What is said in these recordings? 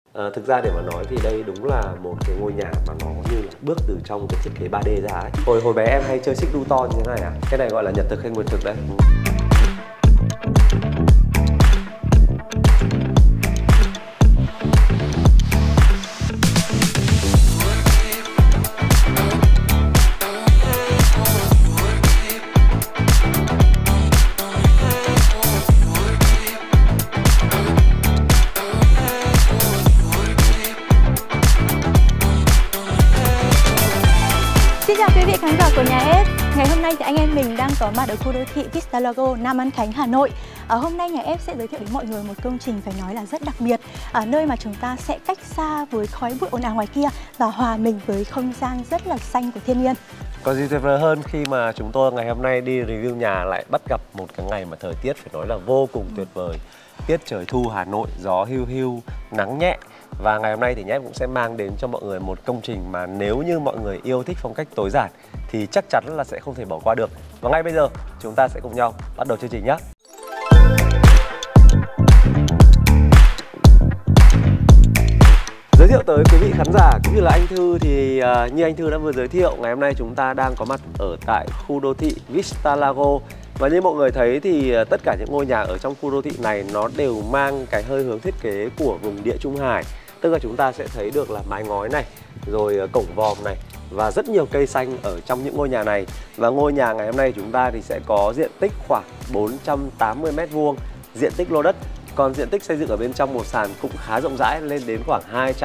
Thực ra để mà nói thì đây đúng là một cái ngôi nhà mà nó như là bước từ trong cái thiết kế 3D ra ấy. Hồi bé em hay chơi xích đu to như thế này à? Cái này gọi là nhật thực hay nguyệt thực đấy. Xin chào quý vị khán giả của nhà S. Ngày hôm nay thì anh em mình đang có mặt ở khu đô thị Vista Lago, Nam An Khánh, Hà Nội. Hôm nay nhà S sẽ giới thiệu đến mọi người một công trình phải nói là rất đặc biệt, nơi mà chúng ta sẽ cách xa với khói bụi ồn ào ngoài kia và hòa mình với không gian rất là xanh của thiên nhiên. Có gì tuyệt vời hơn khi mà chúng tôi ngày hôm nay đi review nhà lại bắt gặp một cái ngày mà thời tiết phải nói là vô cùng tuyệt vời. Tiết trời thu Hà Nội, gió hiu hiu, nắng nhẹ. Và ngày hôm nay thì Nhép cũng sẽ mang đến cho mọi người một công trình mà nếu như mọi người yêu thích phong cách tối giản thì chắc chắn là sẽ không thể bỏ qua được. Và ngay bây giờ chúng ta sẽ cùng nhau bắt đầu chương trình nhé. Giới thiệu tới quý vị khán giả cũng như là anh Thư thì như anh Thư đã vừa giới thiệu, ngày hôm nay chúng ta đang có mặt ở tại khu đô thị Vista Lago. Và như mọi người thấy thì tất cả những ngôi nhà ở trong khu đô thị này nó đều mang cái hơi hướng thiết kế của vùng Địa Trung Hải. Tức là chúng ta sẽ thấy được là mái ngói này, rồi cổng vòm này và rất nhiều cây xanh ở trong những ngôi nhà này. Và ngôi nhà ngày hôm nay chúng ta thì sẽ có diện tích khoảng 480 m², diện tích lô đất. Còn diện tích xây dựng ở bên trong một sàn cũng khá rộng rãi, lên đến khoảng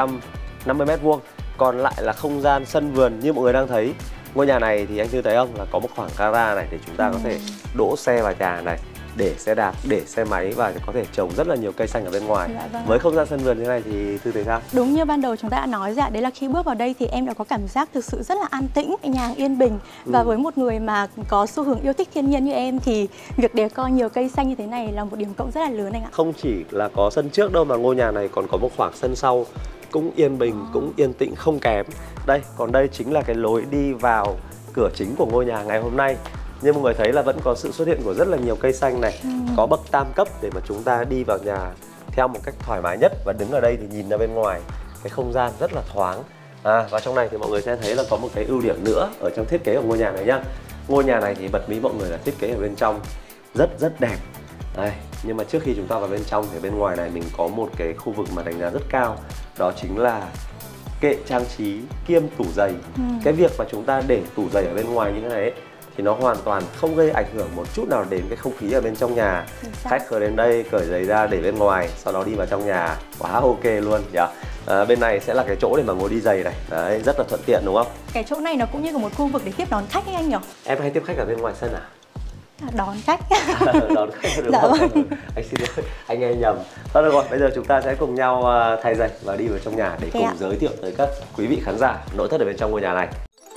250 m². Còn lại là không gian sân vườn như mọi người đang thấy. Ngôi nhà này thì anh Thư thấy không, là có một khoảng gara này để chúng ta có thể đỗ xe vào nhà này, để xe đạp, để xe máy và có thể trồng rất là nhiều cây xanh ở bên ngoài. Với không gian sân vườn thế này thì Thư thấy sao? Đúng như ban đầu chúng ta đã nói ra, đấy là khi bước vào đây thì em đã có cảm giác thực sự rất là an tĩnh, nhẹ nhàng, yên bình. Và với một người mà có xu hướng yêu thích thiên nhiên như em thì việc decor nhiều cây xanh như thế này là một điểm cộng rất là lớn anh ạ. Không chỉ là có sân trước đâu mà ngôi nhà này còn có một khoảng sân sau cũng yên bình, cũng yên tĩnh không kém. Đây, còn đây chính là cái lối đi vào cửa chính của ngôi nhà ngày hôm nay. Như mọi người thấy là vẫn có sự xuất hiện của rất là nhiều cây xanh này. Có bậc tam cấp để mà chúng ta đi vào nhà theo một cách thoải mái nhất. Và đứng ở đây thì nhìn ra bên ngoài, cái không gian rất là thoáng. Và trong này thì mọi người sẽ thấy là có một cái ưu điểm nữa ở trong thiết kế của ngôi nhà này nhá. Ngôi nhà này thì bật mí mọi người là thiết kế ở bên trong rất đẹp. Đây, nhưng mà trước khi chúng ta vào bên trong thì bên ngoài này mình có một cái khu vực mà đánh giá rất cao. Đó chính là kệ trang trí kiêm tủ giày. Cái việc mà chúng ta để tủ giày ở bên ngoài như thế này ấy, thì nó hoàn toàn không gây ảnh hưởng một chút nào đến cái không khí ở bên trong nhà. Khách khởi đến đây cởi giày ra để bên ngoài, sau đó đi vào trong nhà, quá ok luôn nhỉ. Bên này sẽ là cái chỗ để mà ngồi đi giày này. Đấy, rất là thuận tiện đúng không? Cái chỗ này nó cũng như là một khu vực để tiếp đón khách ấy anh nhỉ? Em hay tiếp khách ở bên ngoài sân à? Đón khách. Đón khách đúng không? Anh xin lỗi, anh nghe nhầm. Thôi được rồi, bây giờ chúng ta sẽ cùng nhau thay giày và đi vào trong nhà để cùng giới thiệu tới các quý vị khán giả nội thất ở bên trong ngôi nhà này.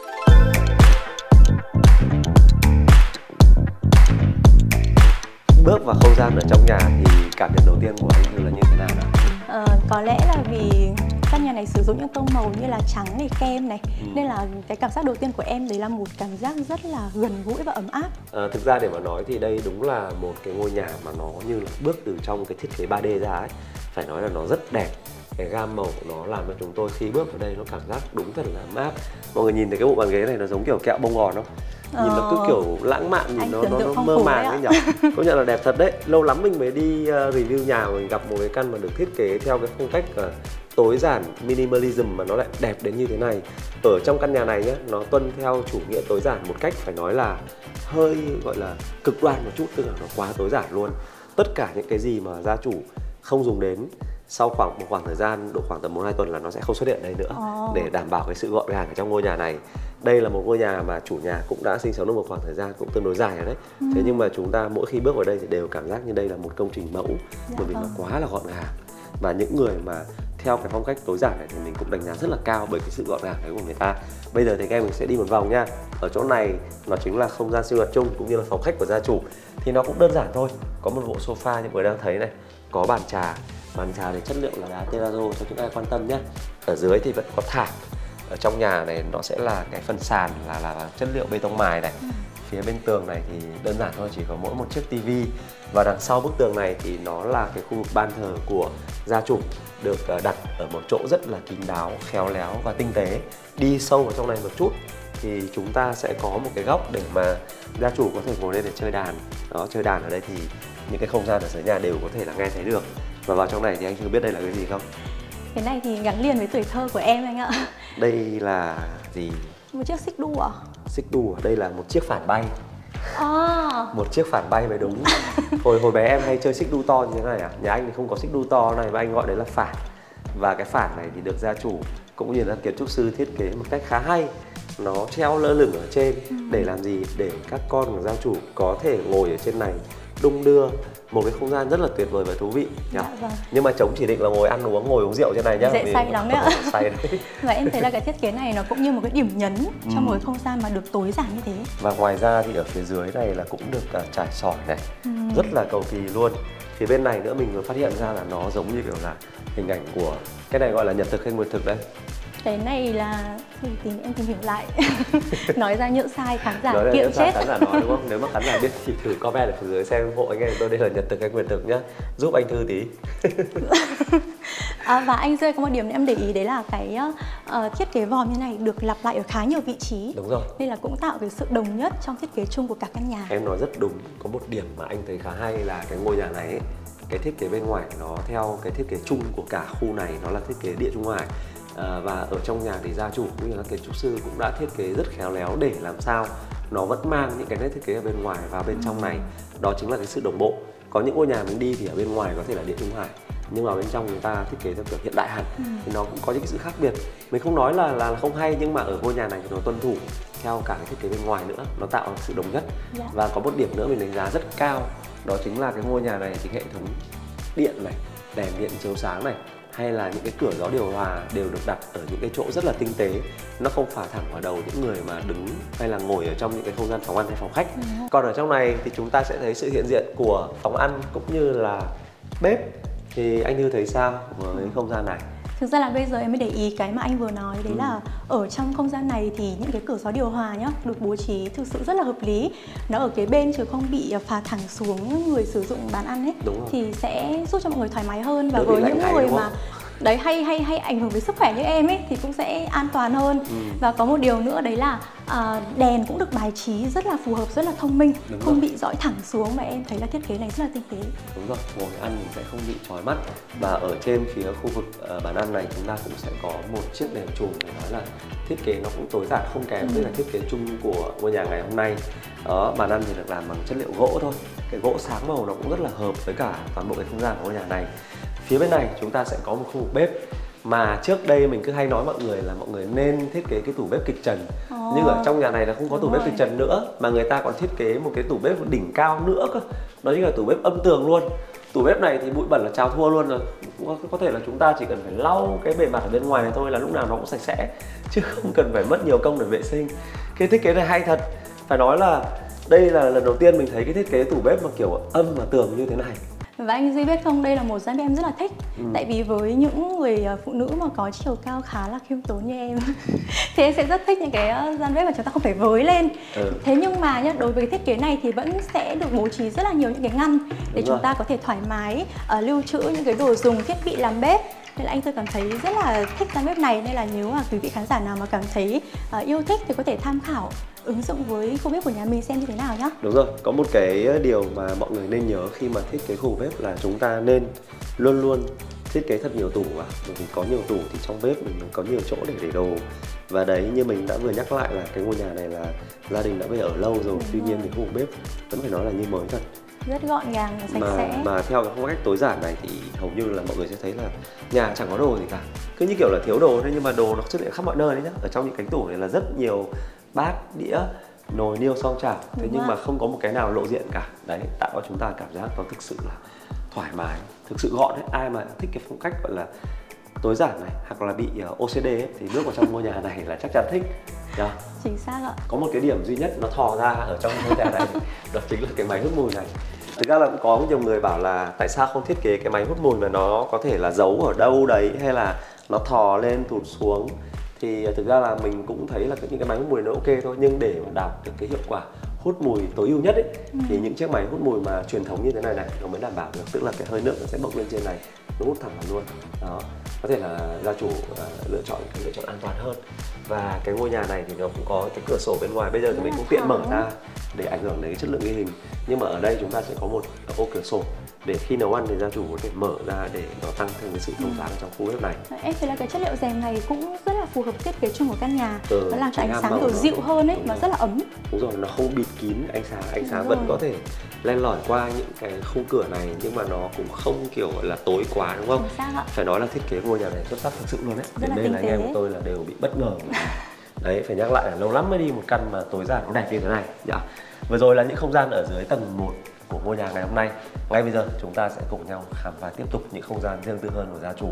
Bước vào không gian ở trong nhà thì cảm nhận đầu tiên của anh Thư là như thế nào nào? Có lẽ là vì căn nhà này sử dụng những tông màu như là trắng này, kem này, nên là cái cảm giác đầu tiên của em đấy là một cảm giác rất là gần gũi và ấm áp. Thực ra để mà nói thì đây đúng là một cái ngôi nhà mà nó như là bước từ trong cái thiết kế 3D ra ấy. Phải nói là nó rất đẹp. Cái gam màu của nó làm cho chúng tôi khi bước vào đây nó cảm giác đúng thật là ấm áp. Mọi người nhìn thấy cái bộ bàn ghế này nó giống kiểu kẹo bông gòn không? Nhìn nó cứ kiểu lãng mạn, nhìn nó mơ màng ấy nhỉ. Công nhận là đẹp thật đấy. Lâu lắm mình mới đi review nhà mà mình gặp một cái căn mà được thiết kế theo cái phong cách tối giản, minimalism mà nó lại đẹp đến như thế này. Ở trong căn nhà này nhé, nó tuân theo chủ nghĩa tối giản một cách phải nói là hơi gọi là cực đoan một chút, tức là nó quá tối giản luôn. Tất cả những cái gì mà gia chủ không dùng đến sau một khoảng thời gian, độ khoảng tầm 1-2 tuần là nó sẽ không xuất hiện ở đây nữa, để đảm bảo cái sự gọn gàng ở trong ngôi nhà này. Đây là một ngôi nhà mà chủ nhà cũng đã sinh sống được một khoảng thời gian cũng tương đối dài rồi đấy. Thế nhưng mà chúng ta mỗi khi bước vào đây thì đều cảm giác như đây là một công trình mẫu, bởi vì nó quá là gọn gàng. Và những người mà theo cái phong cách tối giản này thì mình cũng đánh giá rất là cao bởi cái sự gọn gàng đấy của người ta. Bây giờ thì các em mình sẽ đi một vòng nha. Ở chỗ này nó chính là không gian sinh hoạt chung cũng như là phòng khách của gia chủ. Thì nó cũng đơn giản thôi. Có một bộ sofa như mọi người đang thấy này, có bàn trà thì chất liệu là đá terrazzo cho những ai quan tâm nhé. Ở dưới thì vẫn có thảm. Ở trong nhà này nó sẽ là cái phần sàn là chất liệu bê tông mài này. Phía bên tường này thì đơn giản thôi, chỉ có mỗi một chiếc tivi. Và đằng sau bức tường này thì nó là cái khu vực ban thờ của gia chủ, được đặt ở một chỗ rất là kín đáo, khéo léo và tinh tế. Đi sâu vào trong này một chút thì chúng ta sẽ có một cái góc để mà gia chủ có thể ngồi lên để chơi đàn. Đó, chơi đàn ở đây thì những cái không gian ở dưới nhà đều có thể là nghe thấy được. Và vào trong này thì anh chưa biết đây là cái gì không? Cái này thì gắn liền với tuổi thơ của em anh ạ. Đây là gì? Một chiếc xích đu à? Xích đu, đây là một chiếc phản bay. À. Một chiếc phản bay mới đúng. Hồi bé em hay chơi xích đu to như thế này à? Nhà anh thì không có xích đu to này và anh gọi đấy là phản. Và cái phản này thì được gia chủ cũng như là kiến trúc sư thiết kế một cách khá hay. Nó treo lơ lửng ở trên để làm gì? Để các con của gia chủ có thể ngồi ở trên này đung đưa, một cái không gian rất là tuyệt vời và thú vị nhỉ? Dạ, vâng. Nhưng mà chống chỉ định là ngồi ăn uống, ngồi uống rượu trên này nhá. Dễ say lắm đấy ạ. Say đấy. Và em thấy là cái thiết kế này nó cũng như một cái điểm nhấn trong một cái không gian mà được tối giản như thế. Và ngoài ra thì ở phía dưới này là cũng được trải sỏi này, rất là cầu kỳ luôn. Phía bên này nữa mình vừa phát hiện ra là nó giống như kiểu là hình ảnh của cái này gọi là nhật thực hay nguyệt thực đấy. Cái này là em tìm hiểu lại. Nói ra nhỡ sai khán giả Nói kiện chết. khán giả nói đúng không? Nếu mà khán giả biết thì thử comment ở phía dưới xem hộ anh em tôi đây là nhật thực hay nguyệt thực nhá. Giúp anh Thư tí. Và anh Duy có một điểm em để ý, đấy là cái thiết kế vòm như này được lặp lại ở khá nhiều vị trí. Đúng rồi. Nên là cũng tạo cái sự đồng nhất trong thiết kế chung của cả căn nhà. Em nói rất đúng. Có một điểm mà anh thấy khá hay là cái ngôi nhà này ấy, cái thiết kế bên ngoài nó theo cái thiết kế chung của cả khu này, nó là thiết kế địa trung hải. Và ở trong nhà thì gia chủ cũng như là kiến trúc sư cũng đã thiết kế rất khéo léo để làm sao nó vẫn mang những cái nét thiết kế ở bên ngoài vào bên trong này. Đó chính là cái sự đồng bộ. Có những ngôi nhà mình đi thì ở bên ngoài có thể là địa trung hải, nhưng mà bên trong người ta thiết kế theo kiểu hiện đại hẳn, thì nó cũng có những cái sự khác biệt. Mình không nói là không hay, nhưng mà ở ngôi nhà này thì nó tuân thủ theo cả cái thiết kế bên ngoài nữa, nó tạo sự đồng nhất. Và có một điểm nữa mình đánh giá rất cao, đó chính là cái ngôi nhà này thì hệ thống điện này, đèn điện chiếu sáng này, hay là những cái cửa gió điều hòa đều được đặt ở những cái chỗ rất là tinh tế. Nó không phả thẳng vào đầu những người mà đứng hay là ngồi ở trong những cái không gian phòng ăn hay phòng khách. Còn ở trong này thì chúng ta sẽ thấy sự hiện diện của phòng ăn cũng như là bếp. Thì anh Thư thấy sao với không gian này? Thực ra là bây giờ em mới để ý cái mà anh vừa nói, đấy là ở trong không gian này thì những cái cửa gió điều hòa nhá được bố trí thực sự rất là hợp lý. Nó ở kế bên chứ không bị phả thẳng xuống người sử dụng bàn ăn ấy. Thì sẽ giúp cho mọi người thoải mái hơn. Và với những người mà đấy hay ảnh hưởng với sức khỏe như em ấy thì cũng sẽ an toàn hơn. Và có một điều nữa đấy là đèn cũng được bài trí rất là phù hợp, rất là thông minh, không bị dõi thẳng xuống, mà em thấy là thiết kế này rất là tinh tế. Đúng rồi, ngồi ăn mình sẽ không bị chói mắt. Và ở trên phía khu vực bàn ăn này chúng ta cũng sẽ có một chiếc đèn chùm, để nói là thiết kế nó cũng tối giản không kém với là thiết kế chung của ngôi nhà ngày hôm nay. Đó, bàn ăn thì được làm bằng chất liệu gỗ thôi. Cái gỗ sáng màu nó cũng rất là hợp với cả toàn bộ cái không gian của ngôi nhà này. Phía bên này chúng ta sẽ có một khu vực bếp mà trước đây mình cứ hay nói mọi người là mọi người nên thiết kế cái tủ bếp kịch trần. Nhưng ở trong nhà này là không có tủ bếp kịch trần nữa, mà người ta còn thiết kế một cái tủ bếp đỉnh cao nữa cơ. Đó chính là tủ bếp âm tường luôn. Tủ bếp này thì bụi bẩn là chào thua luôn rồi. Có thể là chúng ta chỉ cần phải lau cái bề mặt ở bên ngoài này thôi là lúc nào nó cũng sạch sẽ, chứ không cần phải mất nhiều công để vệ sinh. Cái thiết kế này hay thật. Phải nói là đây là lần đầu tiên mình thấy cái thiết kế tủ bếp mà kiểu âm và tường như thế này. Và anh Duy biết không, đây là một gian bếp em rất là thích. Tại vì với những người phụ nữ mà có chiều cao khá là khiêm tốn như em thì em sẽ rất thích những cái gian bếp mà chúng ta không phải với lên. Thế nhưng mà nhá, đối với cái thiết kế này thì vẫn sẽ được bố trí rất là nhiều những cái ngăn để chúng ta có thể thoải mái lưu trữ những cái đồ dùng, thiết bị làm bếp. Nên là anh tôi cảm thấy rất là thích gian bếp này. Nên là nếu mà quý vị khán giả nào mà cảm thấy yêu thích thì có thể tham khảo ứng dụng với khu bếp của nhà mình xem như thế nào nhá. Đúng rồi, có một cái điều mà mọi người nên nhớ khi mà thiết kế khu bếp là chúng ta nên luôn luôn thiết kế thật nhiều tủ vào. Bởi vì có nhiều tủ thì trong bếp mình có nhiều chỗ để đồ. Và đấy, như mình đã vừa nhắc lại là cái ngôi nhà này là gia đình đã về ở lâu rồi. Tuy nhiên thì khu bếp vẫn phải nói là như mới thật, rất gọn gàng và sạch sẽ. Mà theo cái phong cách tối giản này thì hầu như là mọi người sẽ thấy là nhà chẳng có đồ gì cả, cứ như kiểu là thiếu đồ thôi, nhưng mà đồ nó xuất hiện khắp mọi nơi đấy nhá. Ở trong những cánh tủ này là rất nhiều bát, đĩa, nồi niêu, xoong chảo, thế nhưng mà không có một cái nào lộ diện cả. Đấy, tạo cho chúng ta cảm giác nó thực sự là thoải mái, thực sự gọn đấy. Ai mà thích cái phong cách gọi là tối giản này hoặc là bị OCD ấy, thì bước vào trong ngôi nhà này là chắc chắn thích. Chính xác ạ. Có một cái điểm duy nhất nó thò ra ở trong ngôi nhà này, đó chính là cái máy hút mùi này. Thực ra là cũng có nhiều người bảo là tại sao không thiết kế cái máy hút mùi mà nó có thể là giấu ở đâu đấy, hay là nó thò lên tụt xuống. Thì thực ra là mình cũng thấy là những cái máy hút mùi nó ok thôi, nhưng để đạt được cái hiệu quả hút mùi tối ưu nhất ấy, thì những chiếc máy hút mùi mà truyền thống như thế này nó mới đảm bảo được, tức là cái hơi nước nó sẽ bốc lên trên này, nó hút thẳng vào luôn. Đó, có thể là gia chủ lựa chọn cái lựa chọn an toàn hơn. Và cái ngôi nhà này thì nó cũng có cái cửa sổ bên ngoài, bây giờ thì mình cũng tiện mở ra để ảnh hưởng đến cái chất lượng ghi hình. Nhưng mà ở đây chúng ta sẽ có một ô cửa sổ để khi nấu ăn thì gia chủ có thể mở ra để nó tăng thêm cái sự thông thoáng trong khu bếp này. Em thấy là cái chất liệu rèm này cũng rất là phù hợp thiết kế chung của căn nhà. Nó làm cho ánh sáng kiểu nó dịu hơn ấy, mà rất là ấm. Đúng rồi, nó không bịt kín ánh sáng vẫn có thể len lỏi qua những cái khung cửa này, nhưng mà nó cũng không kiểu gọi là tối quá, đúng không? Phải nói là thiết kế ngôi nhà này xuất sắc thực sự luôn đấy. Đến đây là anh em của tôi là đều bị bất ngờ. Đấy, phải nhắc lại là lâu lắm mới đi một căn mà tối giản nó đẹp như thế này. Vừa rồi là những không gian ở dưới tầng 1 của ngôi nhà ngày hôm nay. Ngay bây giờ chúng ta sẽ cùng nhau khám phá tiếp tục những không gian riêng tư hơn của gia chủ.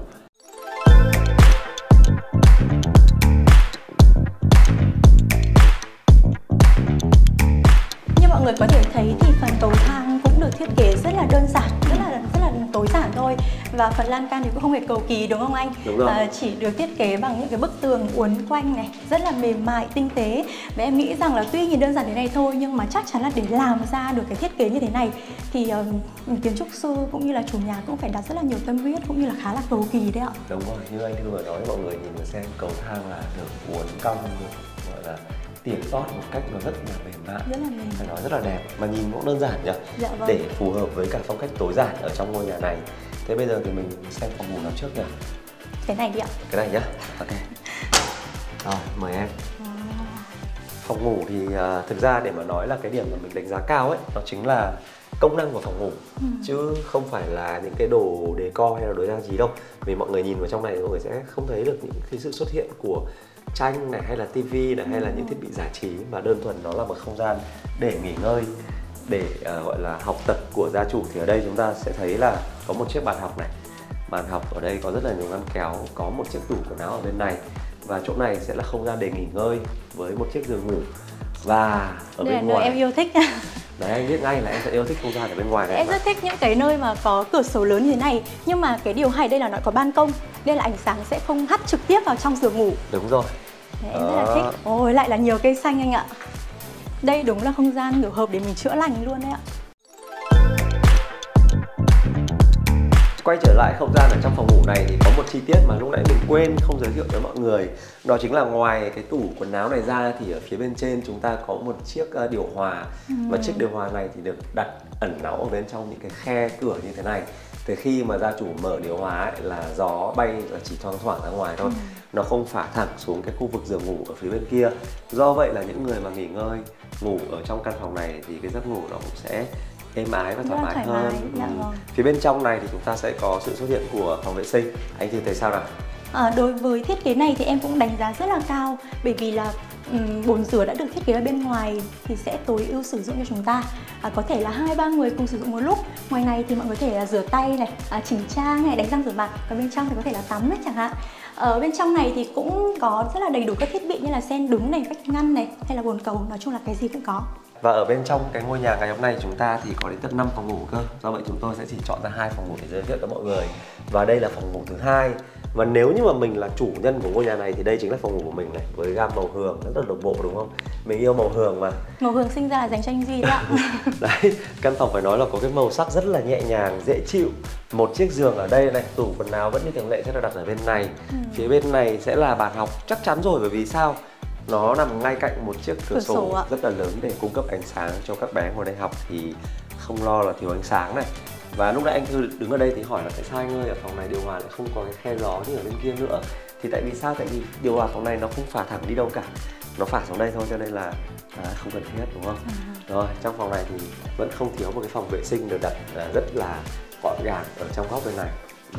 Như mọi người có thể thấy thì phần cầu thang cũng được thiết kế rất là đơn giản, rất là tối giản thôi. Và phần lan can thì cũng không hề cầu kỳ, đúng không anh? Đúng rồi. Chỉ được thiết kế bằng những cái bức tường uốn quanh này, rất là mềm mại, tinh tế. Và em nghĩ rằng là tuy nhìn đơn giản thế này thôi, nhưng mà chắc chắn là để làm ra được cái thiết kế như thế này thì kiến trúc sư cũng như là chủ nhà cũng phải đặt rất là nhiều tâm huyết, cũng như là khá là cầu kỳ đấy ạ. Đúng rồi, như anh Thư vừa nói, mọi người nhìn vào xem cầu thang là được uốn cong, gọi là tỉa tót một cách nó rất là mềm mại, phải nói rất là đẹp, mà nhìn cũng đơn giản nhỉ. Dạ vâng. Để phù hợp với cả phong cách tối giản ở trong ngôi nhà này. Thế bây giờ thì mình xem phòng ngủ nào trước nhỉ? Cái này đi ạ. Cái này nhá. Ok. Rồi, mời em. Phòng ngủ thì thực ra để mà nói là cái điểm mà mình đánh giá cao ấy, đó chính là công năng của phòng ngủ, chứ không phải là những cái đồ decor hay là đồ trang trí đâu. Vì mọi người nhìn vào trong này mọi người sẽ không thấy được những cái sự xuất hiện của tranh này, hay là tivi này, hay là những thiết bị giải trí, mà đơn thuần nó là một không gian để nghỉ ngơi, để gọi là học tập của gia chủ. Thì ở đây chúng ta sẽ thấy là có một chiếc bàn học này. Bàn học ở đây có rất là nhiều ngăn kéo, có một chiếc tủ quần áo ở bên này, và chỗ này sẽ là không gian để nghỉ ngơi với một chiếc giường ngủ. Và ở đây bên là ngoài nơi em yêu thích. Đấy, anh biết ngay là em sẽ yêu thích không gian ở bên ngoài này. Em rất thích những cái nơi mà có cửa sổ lớn như thế này. Nhưng mà cái điều hay đây là nó có ban công, nên là ánh sáng sẽ không hắt trực tiếp vào trong giường ngủ. Đúng rồi. Đấy, em rất là thích. Ôi, lại là nhiều cây xanh anh ạ. Đây đúng là không gian kiểu hợp để mình chữa lành luôn đấy ạ. Quay trở lại không gian ở trong phòng ngủ này thì có một chi tiết mà lúc nãy mình quên không giới thiệu với mọi người. Đó chính là ngoài cái tủ quần áo này ra thì ở phía bên trên chúng ta có một chiếc điều hòa. Và chiếc điều hòa này thì được đặt ẩn náu ở bên trong những cái khe cửa như thế này. Thì khi mà gia chủ mở điều hòa ấy, là gió bay là chỉ thoang thoảng ra ngoài thôi. Nó không phả thẳng xuống cái khu vực giường ngủ ở phía bên kia. Do vậy là những người mà nghỉ ngơi, ngủ ở trong căn phòng này thì cái giấc ngủ nó cũng sẽ êm ái và thoải mái hơn. Phía bên trong này thì chúng ta sẽ có sự xuất hiện của phòng vệ sinh. Anh Thư thấy sao nào? Đối với thiết kế này thì em cũng đánh giá rất là cao, bởi vì là bồn rửa đã được thiết kế ở bên ngoài thì sẽ tối ưu sử dụng cho chúng ta. Có thể là 2-3 người cùng sử dụng một lúc. Ngoài này thì mọi người có thể là rửa tay này, chỉnh trang này, đánh răng rửa mặt. Còn bên trong thì có thể là tắm đấy chẳng hạn. Ở bên trong này thì cũng có rất là đầy đủ các thiết bị như là sen đứng này, vách ngăn này, hay là bồn cầu, nói chung là cái gì cũng có. Và ở bên trong cái ngôi nhà ngày hôm nay chúng ta thì có đến tận 5 phòng ngủ cơ. Do vậy chúng tôi sẽ chỉ chọn ra 2 phòng ngủ để giới thiệu cho mọi người. Và đây là phòng ngủ thứ 2. Và nếu như mà mình là chủ nhân của ngôi nhà này thì đây chính là phòng ngủ của mình này, với gam màu hường rất là đồng bộ, đúng không? Mình yêu màu hường mà. Màu hường sinh ra là dành cho anh Duy đấy ạ. Đấy, căn phòng phải nói là có cái màu sắc rất là nhẹ nhàng, dễ chịu. Một chiếc giường ở đây này, tủ quần áo vẫn như thường lệ sẽ được đặt ở bên này. Phía bên này sẽ là bàn học chắc chắn rồi, bởi vì sao? Nó nằm ngay cạnh một chiếc cửa sổ rất là lớn để cung cấp ánh sáng cho các bé ngồi đây học, thì không lo là thiếu ánh sáng này. Và lúc nãy anh Thư đứng ở đây thì hỏi là tại sao anh ơi, ở phòng này điều hòa lại không có cái khe gió như ở bên kia nữa. Thì tại vì sao? Tại vì điều hòa phòng này nó không phả thẳng đi đâu cả, nó phả xuống đây thôi, cho nên là không cần thiết, đúng không? Rồi, trong phòng này thì vẫn không thiếu một cái phòng vệ sinh được đặt rất là gọn gàng ở trong góc bên này.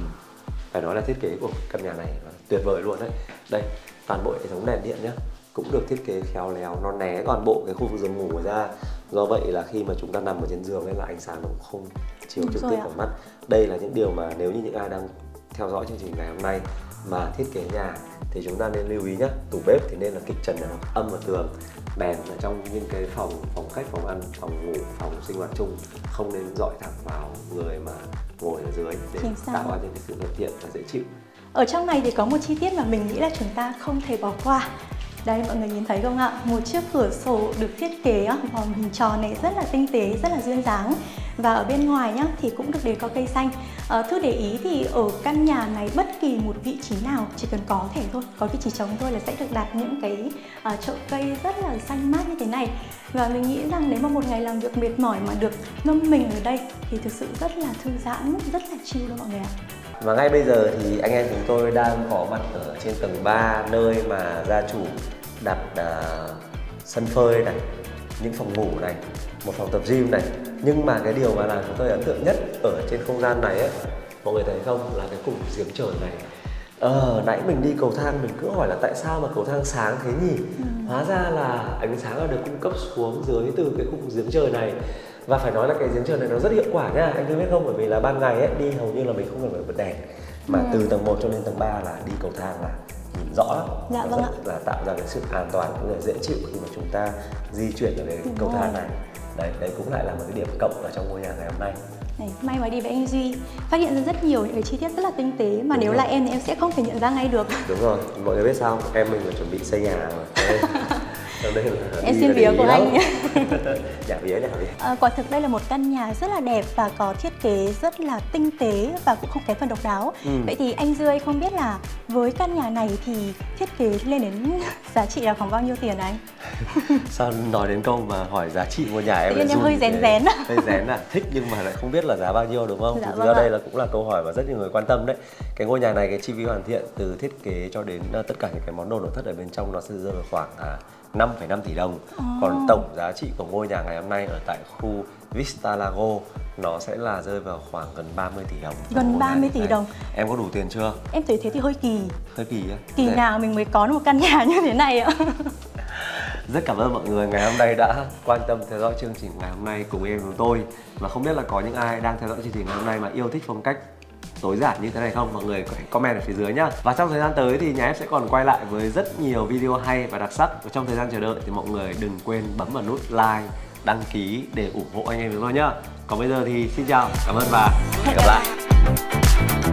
Phải nói là thiết kế của căn nhà này tuyệt vời luôn đấy. Đây, toàn bộ hệ thống đèn điện nhá, cũng được thiết kế khéo léo, nó né toàn bộ cái khu vực giường ngủ ra. Do vậy là khi mà chúng ta nằm ở trên giường nên là ánh sáng nó cũng không chiếu trực tiếp vào mắt. Đây là những điều mà nếu như những ai đang theo dõi chương trình ngày hôm nay mà thiết kế nhà thì chúng ta nên lưu ý nhé. Tủ bếp thì nên là kịch trần ở âm vào tường, đèn ở trong những cái phòng khách, phòng ăn, phòng ngủ, phòng sinh hoạt chung không nên dọi thẳng vào người mà ngồi ở dưới để tạo ra những cái sự thuận tiện và dễ chịu. Ở trong này thì có một chi tiết mà mình nghĩ là chúng ta không thể bỏ qua. Đây mọi người nhìn thấy không ạ? Một chiếc cửa sổ được thiết kế vòng hình tròn này rất là tinh tế, rất là duyên dáng. Và ở bên ngoài nhá thì cũng được đề có cây xanh. Thư để ý thì ở căn nhà này bất kỳ một vị trí nào chỉ cần có thể thôi, có vị trí trống thôi là sẽ được đặt những cái chậu cây rất là xanh mát như thế này. Và mình nghĩ rằng nếu mà một ngày làm việc mệt mỏi mà được ngâm mình ở đây thì thực sự rất là thư giãn, rất là chill luôn mọi người ạ. Và ngay bây giờ thì anh em chúng tôi đang có mặt ở trên tầng 3, nơi mà gia chủ đặt sân phơi này, những phòng ngủ này, một phòng tập gym này. Nhưng mà cái điều mà làm chúng tôi ấn tượng nhất ở trên không gian này ấy, mọi người thấy không, là cái cục giếng trời này. Nãy mình đi cầu thang mình cứ hỏi là tại sao mà cầu thang sáng thế nhỉ? Hóa ra là ánh sáng là được cung cấp xuống dưới từ cái cục giếng trời này. Và phải nói là cái giếng trời này nó rất hiệu quả nha, anh biết không? Bởi vì là ban ngày ấy, đi hầu như là mình không cần phải bật đèn. Mà từ tầng 1 cho đến tầng 3 là đi cầu thang là nhìn rõ lắm. Dạ vâng ạ. Là tạo ra cái sự an toàn cũng là dễ chịu khi mà chúng ta di chuyển ở cái cầu thang này. Đấy cũng lại là một cái điểm cộng ở trong ngôi nhà ngày hôm nay. Này, may mà đi với anh Duy phát hiện ra rất nhiều những cái chi tiết rất là tinh tế mà nếu là em thì em sẽ không thể nhận ra ngay được. Đúng rồi, mọi người biết sao không? Em mình là chuẩn bị xây nhà rồi. Em xin vía của anh. Dạ vía. Quả thực đây là một căn nhà rất là đẹp và có thiết kế rất là tinh tế và cũng không kém phần độc đáo. Vậy thì anh Duy không biết là với căn nhà này thì thiết kế lên đến giá trị là khoảng bao nhiêu tiền anh? Sao nói đến câu mà hỏi giá trị ngôi nhà em lại em hơi rén hơi rén thích nhưng mà lại không biết là giá bao nhiêu đúng không? Dạ, Thực ra đây là cũng là câu hỏi mà rất nhiều người quan tâm đấy. Cái ngôi nhà này cái chi phí hoàn thiện từ thiết kế cho đến tất cả những cái món đồ nội thất ở bên trong nó sẽ rơi vào khoảng 5,5 tỷ đồng. Còn tổng giá trị của ngôi nhà ngày hôm nay ở tại khu Vista Lago nó sẽ là rơi vào khoảng gần 30 tỷ đồng. Gần 30 tỷ đồng. Em có đủ tiền chưa? Em thấy thế thì hơi kỳ. Hơi kỳ á? Kỳ nào mình mới có một căn nhà như thế này ạ? Rất cảm ơn mọi người ngày hôm nay đã quan tâm theo dõi chương trình ngày hôm nay cùng em chúng tôi. Và không biết là có những ai đang theo dõi chương trình ngày hôm nay mà yêu thích phong cách tối giản như thế này không? Mọi người có thể comment ở phía dưới nhá. Và trong thời gian tới thì nhà em sẽ còn quay lại với rất nhiều video hay và đặc sắc. Và trong thời gian chờ đợi thì mọi người đừng quên bấm vào nút like, đăng ký để ủng hộ anh em chúng tôi nhá. Còn bây giờ thì xin chào, cảm ơn và hẹn gặp lại.